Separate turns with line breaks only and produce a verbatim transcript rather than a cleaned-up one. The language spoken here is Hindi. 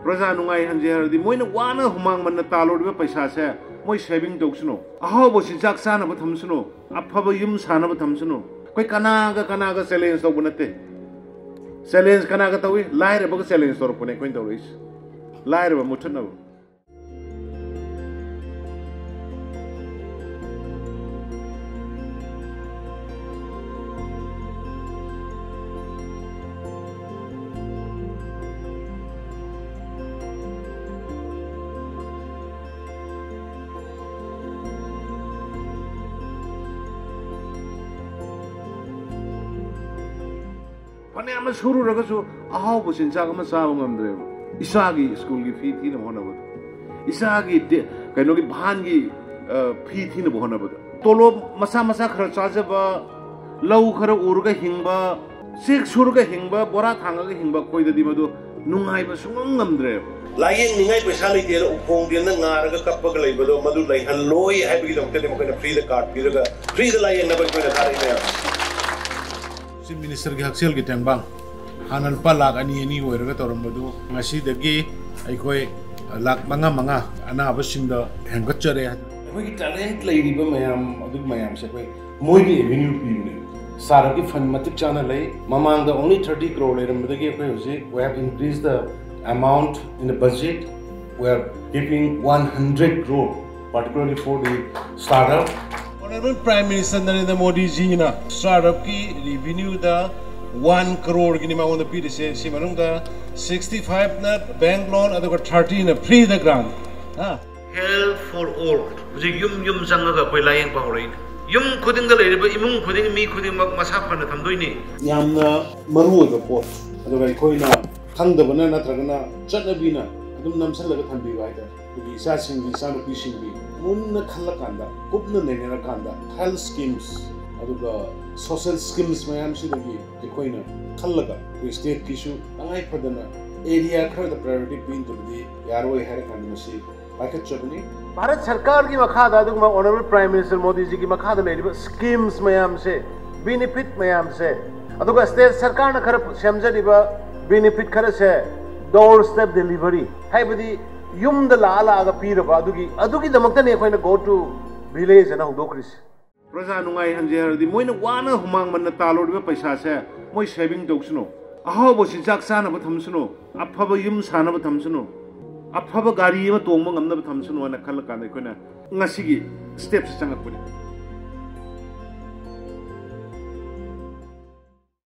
प्रजा नुंगाई हंजे हरदी मोइना वाना हुमांग मन तालोडबे पैसा से मोइ सेविंग तौसनो अहावबो सिजाक सानबो थमसनो अफबो युम सानबो थमसनो कोई कनागा कनागा चैलेंज तौब नते चैलेंज कनागा तौई लाइरबो चैलेंज तौरपने कोइन तौरिस लाइरबो मुथनबो फने शुरू रगसु अहावबो सिंचाग अमा चाबो ngamद्रे इसागी स्कूल की फी थी न होनबो इसागी कइनो की भान की फी थी न होनबो तोलो मसा मसा खर चाजबा लौ खर उरगा हिंगबा सिक सुरगा हिंगबा बोरा थांगा हिंगबा कोइददि मदु नुंगाइबा सुंगम ngamद्रे लायें निंगाइ पैसा लेते उफोंग देन ngarga kappaga leibado madu leihan loi haibigi dongte mo kana free the card piraga free the layen na koina thari me Chief Minister की हक्सेल की टेंबांग हानन पा लाख अनि अनि होइरगा तोरमबदु ngasi dagi aikoi लाख मंगा मंगा अनाब सिंग द हेंगचरे अखोई की टैलेंट लेरिबा मयाम अदु मयाम से कोई मोइनि एवेन्यू पीबने सारा की फंड मतिक चाना ले ममांग द only thirty crore लेरमदगी अखोई होजे we have increased the amount in the budget we are giving one hundred crore particularly for the startup Honorable Prime Minister Narendra Modi ji na startup ki revenue da one crore ki ni ma on the P D C si manung da sixty-five na bank loan aduga thirty na free the grant ha help for all ji yum yum janga ga koi layeng pa horai yum khuding da leire ba imung khuding mi khuding mak masa phana thamdoi ni yamna maru ga pot aduga koi na khangdabana natragana chatnabina adum namsalaga thambi ga ida ki isa sing gi sa no sing gi munna khalakanda kupna nenera kanda health schemes aduga social schemes mayam sidagi ekoina khallaga state kishu angai padana area khar the priority pin to the yaroi har kan masi paket chobni bharat sarkar ki makha da adugma honorable prime minister modi ji ki makha da leriba schemes mayam se benefit mayam se aduga state sarkar na khar samjadiba benefit khar se doorstep delivery haibadi yum the la la ga piraba adugi adugi damakta ne khoina go to village na hudokris praja nungai hanje hardi moina wana humang man talodbe paisa se moi saving doksno ahawbo sinjak sana ba thamsuno afaba yum sana ba thamsuno afaba gari ma tongba ngamna ba thamsuno na khal kan khoina ngasigi steps changapuni